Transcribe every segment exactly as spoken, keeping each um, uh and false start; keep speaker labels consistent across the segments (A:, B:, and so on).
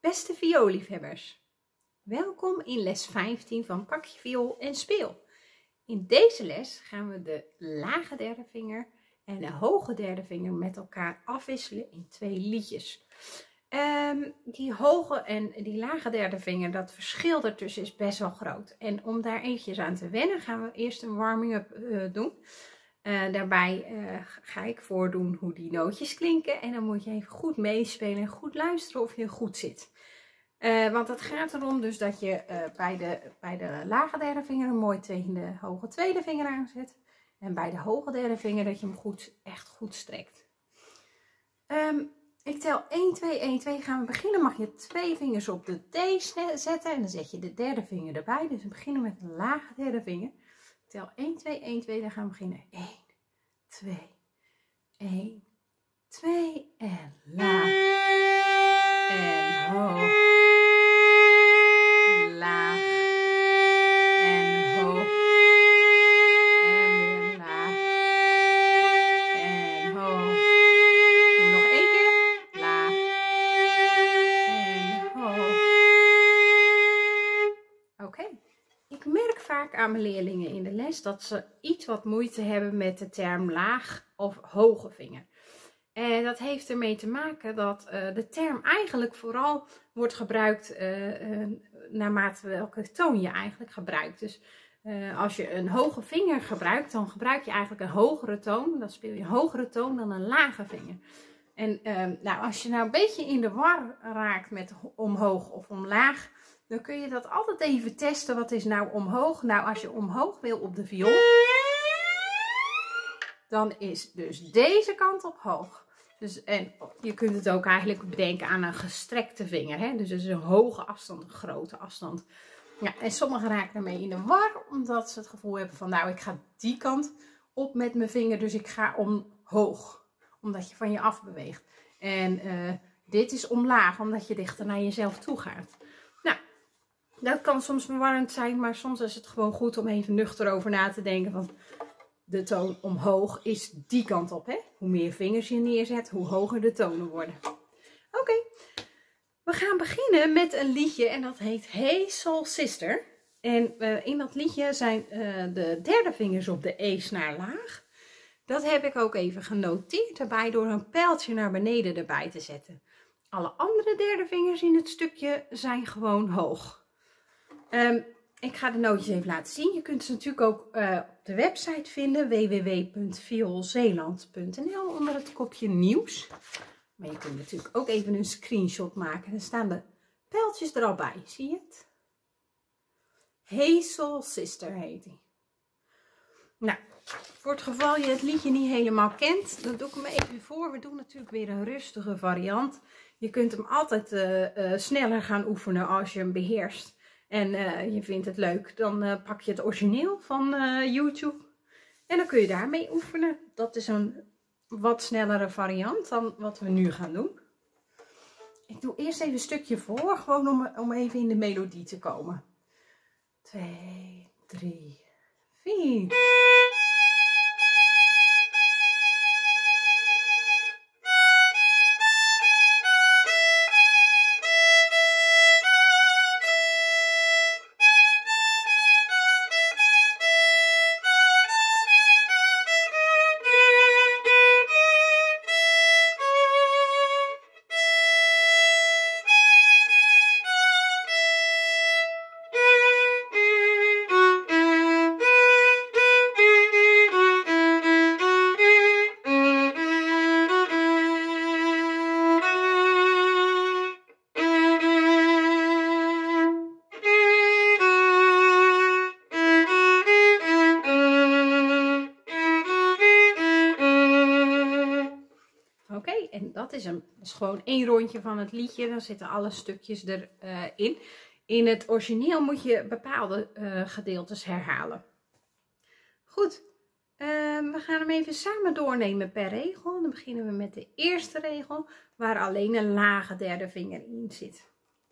A: Beste vioolliefhebbers, welkom in les vijftien van Pak je viool en speel. In deze les gaan we de lage derde vinger en de hoge derde vinger met elkaar afwisselen in twee liedjes. Um, die hoge en die lage derde vinger, dat verschil ertussen is best wel groot. En om daar eventjes aan te wennen gaan we eerst een warming-up uh, doen. Uh, daarbij uh, ga ik voordoen hoe die nootjes klinken. En dan moet je even goed meespelen en goed luisteren of je goed zit. Uh, want het gaat erom dus dat je uh, bij, de, bij de lage derde vinger een mooi tegen de hoge tweede vinger aanzet. En bij de hoge derde vinger dat je hem goed, echt goed strekt. Um, ik tel één, twee, één, twee. Gaan we beginnen. Mag je twee vingers op de D zetten. En dan zet je de derde vinger erbij. Dus we beginnen met een lage derde vinger. Ik tel één, twee, één, twee. Dan gaan we beginnen. één, twee, één, twee. En laag. En hoog. Laag. En hoog. En weer laag. En hoog. Doe nog één keer. Laag. En hoog. Oké. Okay. Ik merk vaak aan mijn leerlingen in de les dat ze iets wat moeite hebben met de term laag of hoge vinger. En dat heeft ermee te maken dat uh, de term eigenlijk vooral wordt gebruikt uh, uh, naarmate welke toon je eigenlijk gebruikt. Dus uh, als je een hoge vinger gebruikt, dan gebruik je eigenlijk een hogere toon. Dan speel je een hogere toon dan een lage vinger. En uh, nou, als je nou een beetje in de war raakt met omhoog of omlaag, dan kun je dat altijd even testen. Wat is nou omhoog? Nou, als je omhoog wil op de viool, dan is dus deze kant op hoog. Dus, en je kunt het ook eigenlijk bedenken aan een gestrekte vinger. Hè? Dus het is een hoge afstand, een grote afstand. Ja, en sommigen raken daarmee in de war, omdat ze het gevoel hebben van, nou, ik ga die kant op met mijn vinger, dus ik ga omhoog. Omdat je van je af beweegt. En uh, dit is omlaag, omdat je dichter naar jezelf toe gaat. Nou, dat kan soms verwarrend zijn, maar soms is het gewoon goed om even nuchter over na te denken van, de toon omhoog is die kant op. Hè? Hoe meer vingers je neerzet, hoe hoger de tonen worden. Oké, okay. We gaan beginnen met een liedje en dat heet Hey Soul Sister. En uh, in dat liedje zijn uh, de derde vingers op de E-snaar laag. Dat heb ik ook even genoteerd erbij door een pijltje naar beneden erbij te zetten. Alle andere derde vingers in het stukje zijn gewoon hoog. Um, Ik ga de nootjes even laten zien. Je kunt ze natuurlijk ook uh, op de website vinden. w w w punt vioolzeeland punt n l onder het kopje nieuws. Maar je kunt natuurlijk ook even een screenshot maken. Dan staan de pijltjes er al bij. Zie je het? Hey Soul Sister heet die. Nou, voor het geval je het liedje niet helemaal kent, dan doe ik hem even voor. We doen natuurlijk weer een rustige variant. Je kunt hem altijd uh, uh, sneller gaan oefenen als je hem beheerst. En uh, je vindt het leuk, dan uh, pak je het origineel van uh, YouTube. En dan kun je daarmee oefenen. Dat is een wat snellere variant dan wat we nu gaan doen. Ik doe eerst even een stukje voor, gewoon om, om even in de melodie te komen. Twee, drie, vier. En dat is, een, dat is gewoon één rondje van het liedje. Dan zitten alle stukjes erin. Uh, in. in het origineel moet je bepaalde uh, gedeeltes herhalen. Goed. Uh, we gaan hem even samen doornemen per regel. Dan beginnen we met de eerste regel. Waar alleen een lage derde vinger in zit.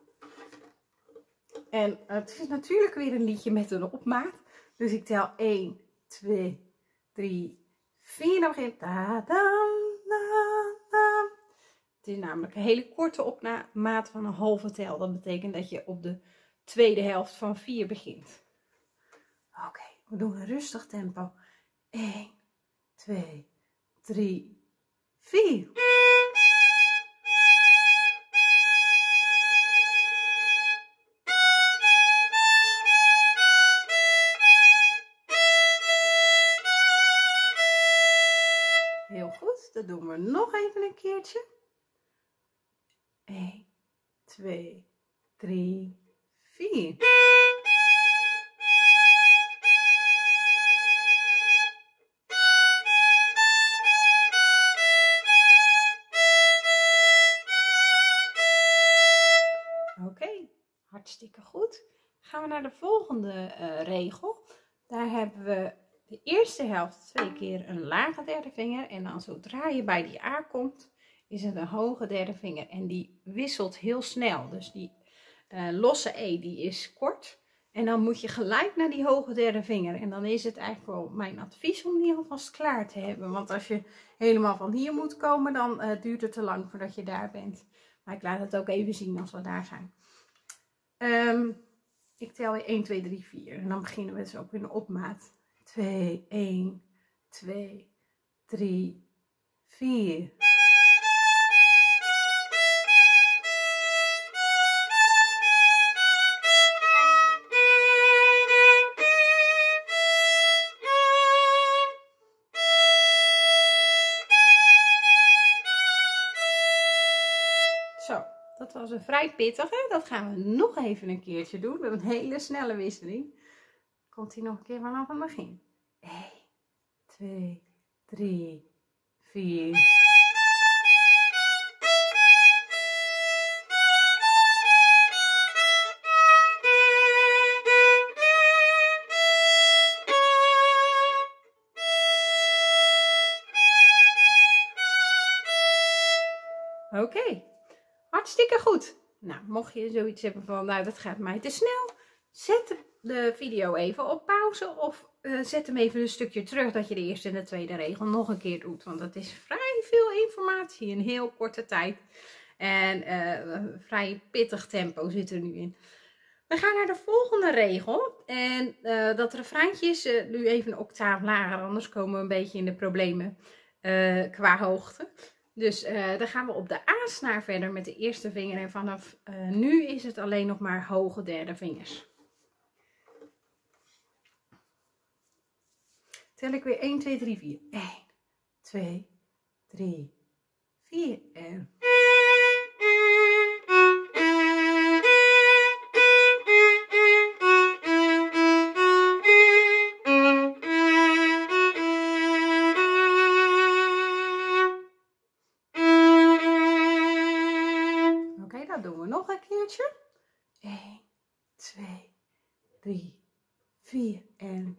A: En het is natuurlijk weer een liedje met een opmaat. Dus ik tel één, twee, drie, vier. Dan begint da, da, da, da. Het is namelijk een hele korte opmaat van een halve tel. Dat betekent dat je op de tweede helft van vier begint. Oké, okay, we doen een rustig tempo. één, twee, drie, vier. Heel goed, dat doen we nog even een keertje. één, twee, drie, vier. Oké, okay, hartstikke goed. Gaan we naar de volgende uh, regel. Daar hebben we de eerste helft twee keer een lage derde vinger. En dan zodra je bij die A komt, is het een hoge derde vinger. En die wisselt heel snel. Dus die uh, losse E die is kort. En dan moet je gelijk naar die hoge derde vinger. En dan is het eigenlijk wel mijn advies om die alvast klaar te hebben. Want als je helemaal van hier moet komen, dan uh, duurt het te lang voordat je daar bent. Maar ik laat het ook even zien als we daar zijn. Um, ik tel weer één, twee, drie, vier. En dan beginnen we dus ook in de opmaat. twee, één, twee, drie, vier. Zo, dat was een vrij pittige. Dat gaan we nog even een keertje doen. We hebben een hele snelle wisseling. Komt hij nog een keer vanaf het begin. één, twee, drie, vier. Oké, okay. Hartstikke goed. Nou, mocht je zoiets hebben van, nou dat gaat mij te snel, zet de video even op pauze of uh, zet hem even een stukje terug dat je de eerste en de tweede regel nog een keer doet. Want dat is vrij veel informatie in heel korte tijd. En uh, een vrij pittig tempo zit er nu in. We gaan naar de volgende regel. En uh, dat refreintje is uh, nu even een octaaf lager, anders komen we een beetje in de problemen uh, qua hoogte. Dus uh, dan gaan we op de A-snaar verder met de eerste vinger. En vanaf uh, nu is het alleen nog maar hoge derde vingers. Tel ik weer één, twee, drie, vier. één, twee, drie, vier en... Oké, dat doen we nog een keertje. één, twee, drie, vier en...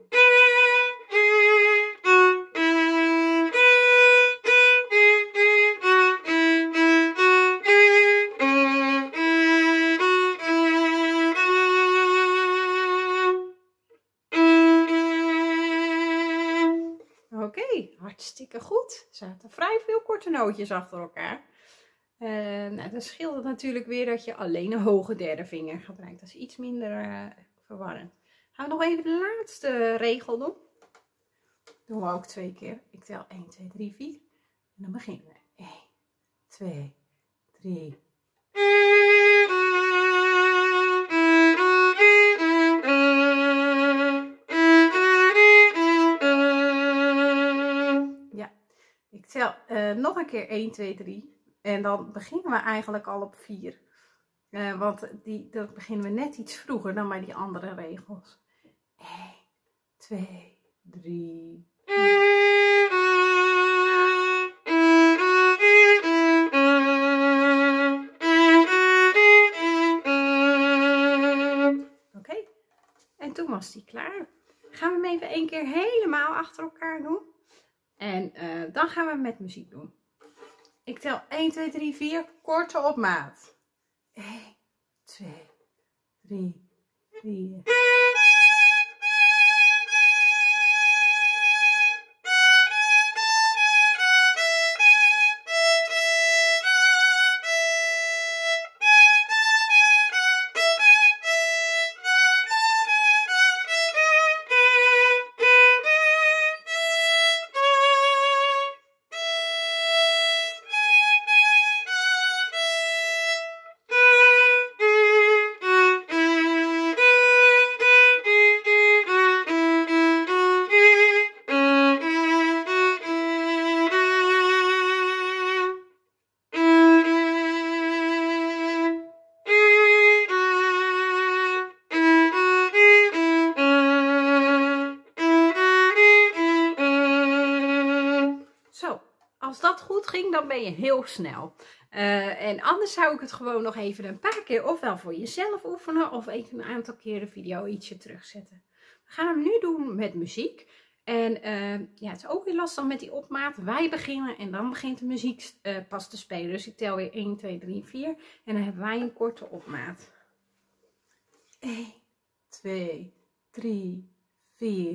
A: Oké, okay, hartstikke goed. Er zaten vrij veel korte nootjes achter elkaar. Uh, nou, dat scheelt het natuurlijk weer dat je alleen een hoge derde vinger gebruikt. Dat is iets minder uh, verwarrend. Gaan we nog even de laatste regel doen. Doen we ook twee keer. Ik tel één, twee, drie, vier. En dan beginnen we. één, twee, drie. Ja, ik tel uh, nog een keer één, twee, drie. En dan beginnen we eigenlijk al op vier. Uh, want die, dat beginnen we net iets vroeger dan bij die andere regels. één, twee, drie. Oké. Okay. En toen was die klaar. Gaan we hem even één keer helemaal achter elkaar doen. En uh, dan gaan we met muziek doen. Ik tel één, twee, drie, vier. Korte op maat. één, twee, drie, vier. ging, dan ben je heel snel. Uh, en anders zou ik het gewoon nog even een paar keer ofwel voor jezelf oefenen of even een aantal keer de video ietsje terugzetten. We gaan hem nu doen met muziek. En uh, ja, het is ook weer lastig met die opmaat. Wij beginnen en dan begint de muziek uh, pas te spelen. Dus ik tel weer één, twee, drie, vier. En dan hebben wij een korte opmaat. één, twee, drie, vier.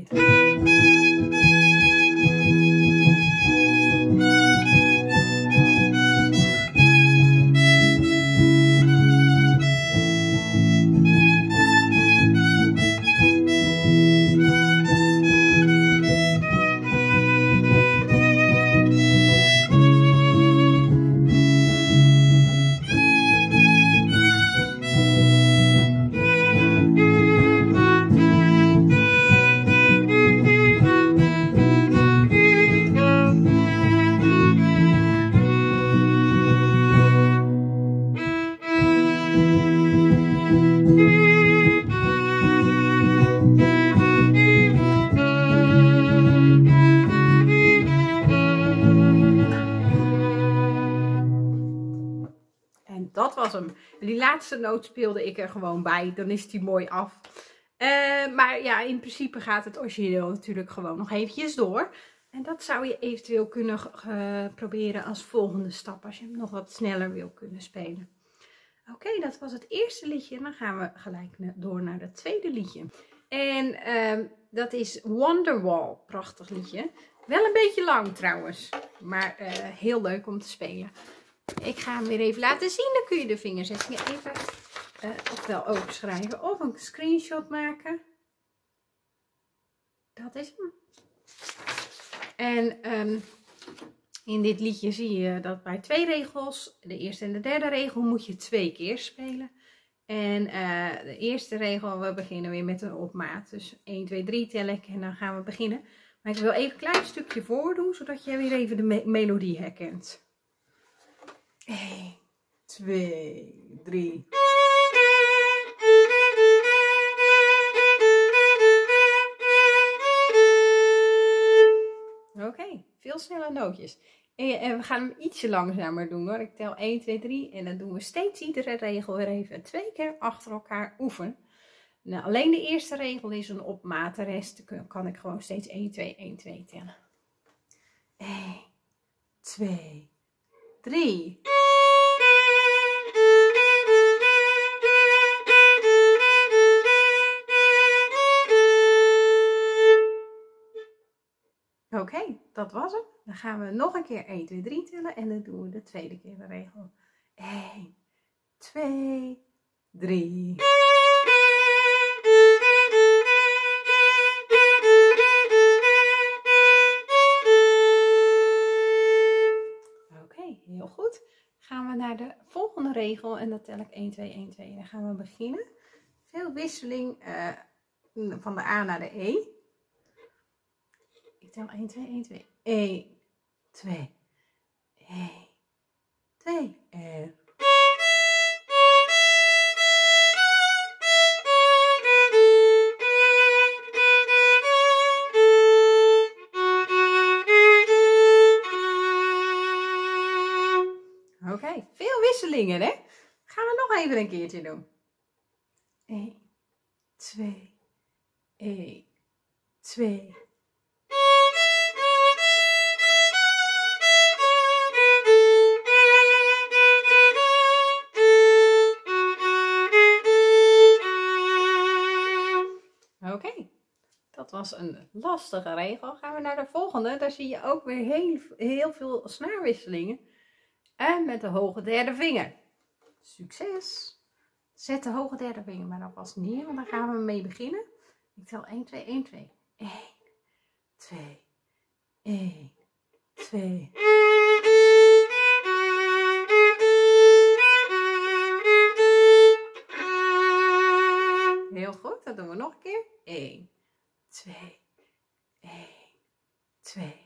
A: Dat was hem. Die laatste noot speelde ik er gewoon bij. Dan is die mooi af. Uh, maar ja, in principe gaat het origineel natuurlijk gewoon nog eventjes door. En dat zou je eventueel kunnen uh, proberen als volgende stap. Als je hem nog wat sneller wil kunnen spelen. Oké, okay, dat was het eerste liedje. Dan gaan we gelijk door naar het tweede liedje. En uh, dat is Wonderwall. Prachtig liedje. Wel een beetje lang trouwens. Maar uh, heel leuk om te spelen. Ik ga hem weer even laten zien. Dan kun je de vingerzetting even uh, ofwel overschrijven of een screenshot maken. Dat is hem. En um, in dit liedje zie je dat bij twee regels, de eerste en de derde regel, moet je twee keer spelen. En uh, de eerste regel, we beginnen weer met een opmaat. Dus één, twee, drie tel ik en dan gaan we beginnen. Maar ik wil even een klein stukje voordoen, zodat je weer even de me melodie herkent. één, twee, drie. Oké, okay, veel snelle nootjes. En, en we gaan hem ietsje langzamer doen hoor. Ik tel één, twee, drie en dan doen we steeds iedere regel weer even twee keer achter elkaar oefenen. Nou, alleen de eerste regel is een opmaat. De rest kan ik gewoon steeds één, twee, één, twee tellen. één, twee, drie. Oké, okay, dat was het. Dan gaan we nog een keer één, twee, drie tellen en dan doen we de tweede keer de regel. één, twee, drie. Oké, okay, heel goed. Gaan we naar de volgende regel en dan tel ik één, twee, één, twee. Dan gaan we beginnen. Veel wisseling uh, van de A naar de E. Ik tel één, twee, één, twee. één, twee, één, twee en... Oké, okay, veel wisselingen hè. Gaan we nog even een keertje doen. één, twee, één, twee. Oké, okay, dat was een lastige regel. Gaan we naar de volgende. Daar zie je ook weer heel, heel veel snaarwisselingen. En met de hoge derde vinger. Succes! Zet de hoge derde vinger maar alvast neer, want dan gaan we mee beginnen. Ik tel één, twee, één, twee. één, twee, één, twee. Heel goed, dat doen we nog een keer. één, twee, één, twee.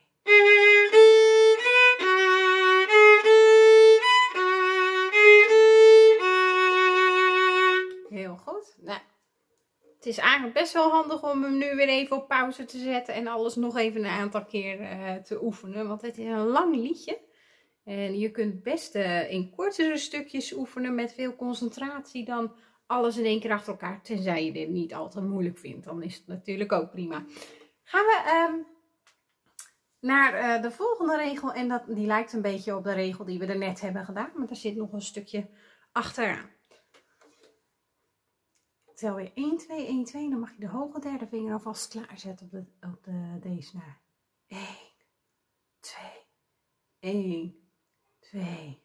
A: Heel goed. Nou, het is eigenlijk best wel handig om hem nu weer even op pauze te zetten en alles nog even een aantal keer uh, te oefenen. Want het is een lang liedje. En je kunt best uh, in kortere stukjes oefenen met veel concentratie dan alles in één keer achter elkaar. Tenzij je dit niet al te moeilijk vindt. Dan is het natuurlijk ook prima. Gaan we um, naar uh, de volgende regel. En dat, die lijkt een beetje op de regel die we er net hebben gedaan. Maar er zit nog een stukje achteraan. Tel weer één, twee, één, twee. Dan mag je de hoge derde vinger alvast klaarzetten op, de, op de, deze snaar. één, twee, één, twee.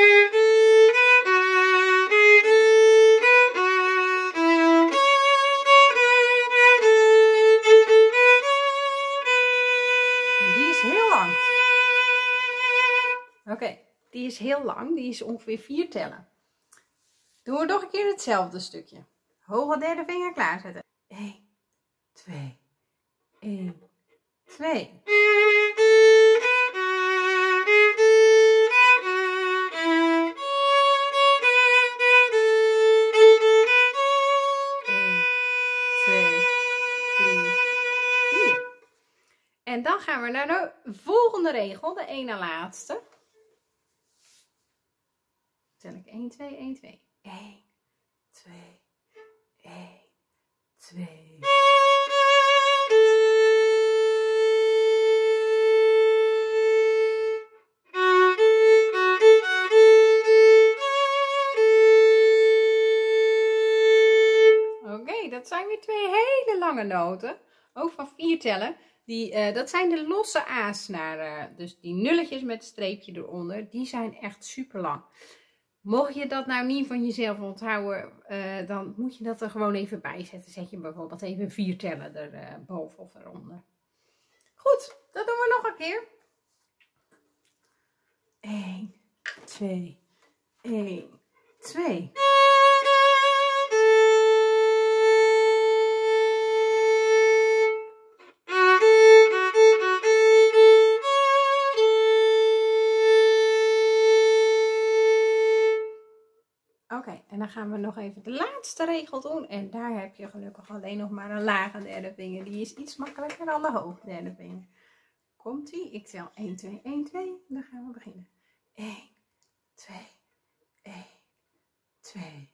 A: En die is heel lang. Oké, okay, die is heel lang. Die is ongeveer vier tellen. Doen we nog een keer hetzelfde stukje. Hoge derde vinger klaarzetten. één, twee, één, twee. En dan gaan we naar de volgende regel, de ene laatste. Tel ik één, twee, één, twee. één, twee, één, twee. Oké, okay, dat zijn weer twee hele lange noten. Ook van vier tellen. Die, uh, dat zijn de losse A-snaren. Dus die nulletjes met het streepje eronder. Die zijn echt super lang. Mocht je dat nou niet van jezelf onthouden, uh, dan moet je dat er gewoon even bij zetten. Zet je bijvoorbeeld even vier tellen erboven uh, of eronder. Goed, dat doen we nog een keer. één, twee, één, twee. Oké, okay, en dan gaan we nog even de laatste regel doen. En daar heb je gelukkig alleen nog maar een lage derde vinger. Die is iets makkelijker dan de hoge derde vinger. Komt-ie? Ik tel één, twee, één, twee. En dan gaan we beginnen. één, twee, één, twee.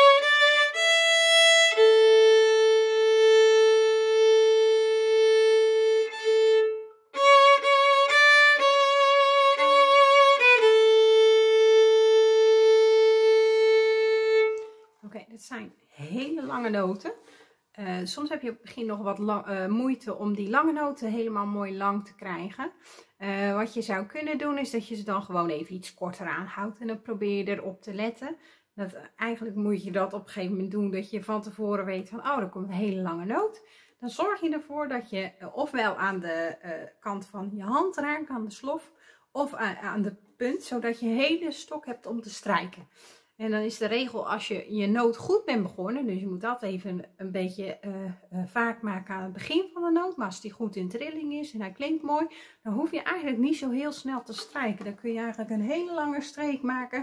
A: Oké, dit zijn hele lange noten. Uh, soms heb je op het begin nog wat lang, uh, moeite om die lange noten helemaal mooi lang te krijgen. Uh, wat je zou kunnen doen is dat je ze dan gewoon even iets korter aanhoudt. En dan probeer je erop te letten. Dat, uh, eigenlijk moet je dat op een gegeven moment doen dat je van tevoren weet van, oh, er komt een hele lange noot. Dan zorg je ervoor dat je uh, ofwel aan de uh, kant van je hand raakt, aan de slof, of uh, aan de punt, zodat je een hele stok hebt om te strijken. En dan is de regel, als je je noot goed bent begonnen, dus je moet dat even een beetje uh, uh, vaak maken aan het begin van de noot. Maar als die goed in trilling is en hij klinkt mooi, dan hoef je eigenlijk niet zo heel snel te strijken. Dan kun je eigenlijk een hele lange streek maken.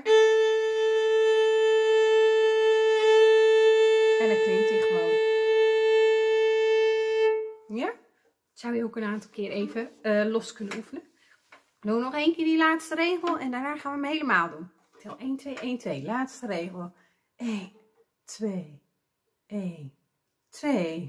A: En dan klinkt hij gewoon. Ja? Dat zou je ook een aantal keer even uh, los kunnen oefenen. Doe nog één keer die laatste regel en daarna gaan we hem helemaal doen. Tel één, twee, één, twee. Laatste regel. één, twee, één, twee.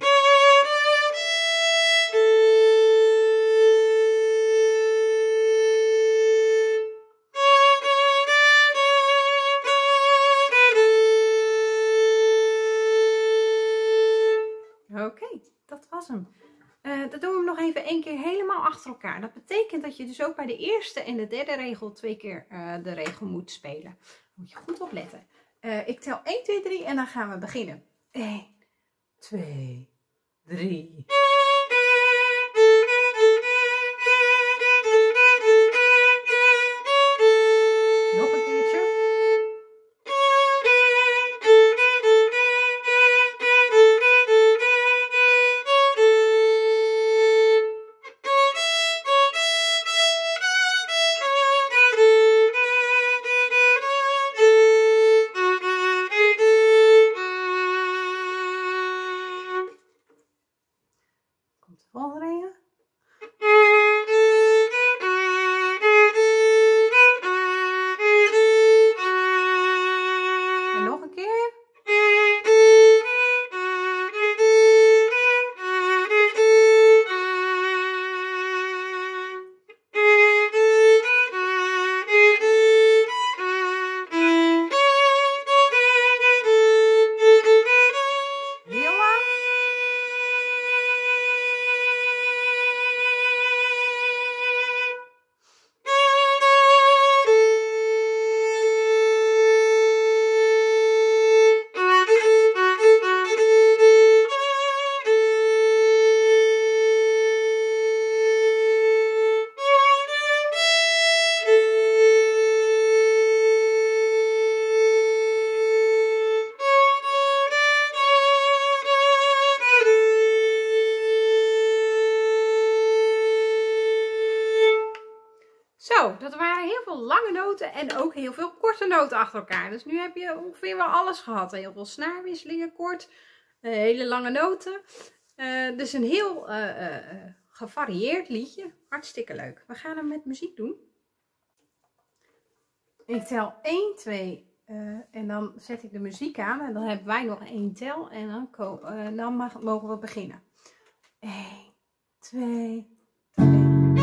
A: Oké, okay, dat was hem. Uh, dat doen we nog even één keer helemaal achter elkaar. Dat betekent dat je dus ook bij de eerste en de derde regel twee keer uh, de regel moet spelen. Daar moet je goed op letten. Uh, ik tel één, twee, drie en dan gaan we beginnen. één, twee, drie. Nog een keertje. lange noten en ook heel veel korte noten achter elkaar. Dus nu heb je ongeveer wel alles gehad. Heel veel snaarwisselingen, kort, uh, hele lange noten. Uh, dus een heel uh, uh, gevarieerd liedje. Hartstikke leuk. We gaan hem met muziek doen. Ik tel één, twee uh, en dan zet ik de muziek aan. En dan hebben wij nog één tel en dan, uh, dan mag, mogen we beginnen. één, twee, drie.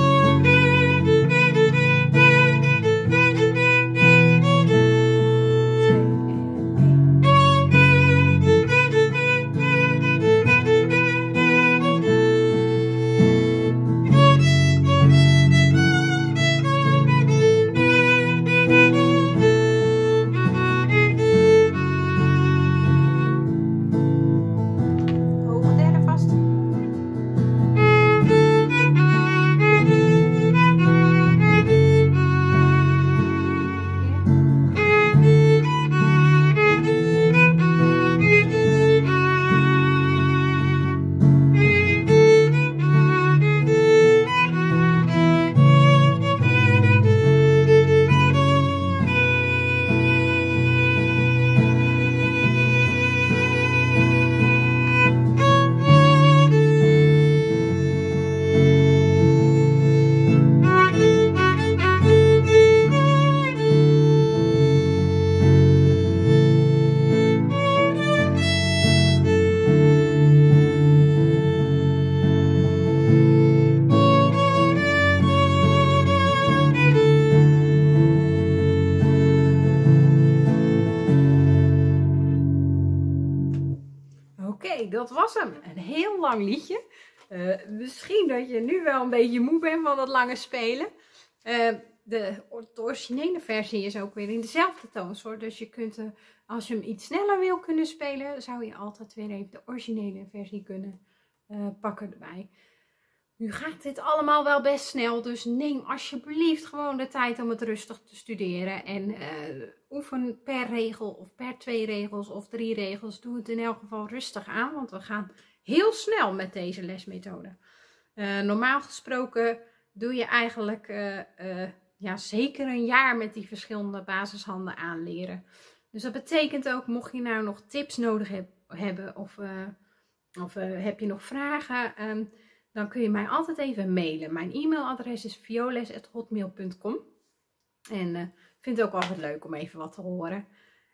A: Dat was hem. Een heel lang liedje. Uh, misschien dat je nu wel een beetje moe bent van dat lange spelen. Uh, de, de originele versie is ook weer in dezelfde toonsoort. Dus je kunt, uh, als je hem iets sneller wil kunnen spelen, zou je altijd weer even de originele versie kunnen uh, pakken erbij. Nu gaat dit allemaal wel best snel. Dus neem alsjeblieft gewoon de tijd om het rustig te studeren. En uh, oefen per regel of per twee regels of drie regels. Doe het in elk geval rustig aan. Want we gaan heel snel met deze lesmethode. Uh, normaal gesproken doe je eigenlijk uh, uh, ja, zeker een jaar met die verschillende basishanden aanleren. Dus dat betekent ook, mocht je nou nog tips nodig heb, hebben of, uh, of uh, heb je nog vragen... Um, dan kun je mij altijd even mailen. Mijn e-mailadres is violes at hotmail punt com. En ik uh, vind het ook altijd leuk om even wat te horen.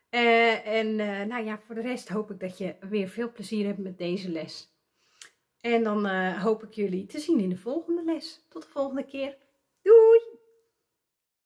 A: Uh, en uh, nou ja, voor de rest hoop ik dat je weer veel plezier hebt met deze les. En dan uh, hoop ik jullie te zien in de volgende les. Tot de volgende keer. Doei!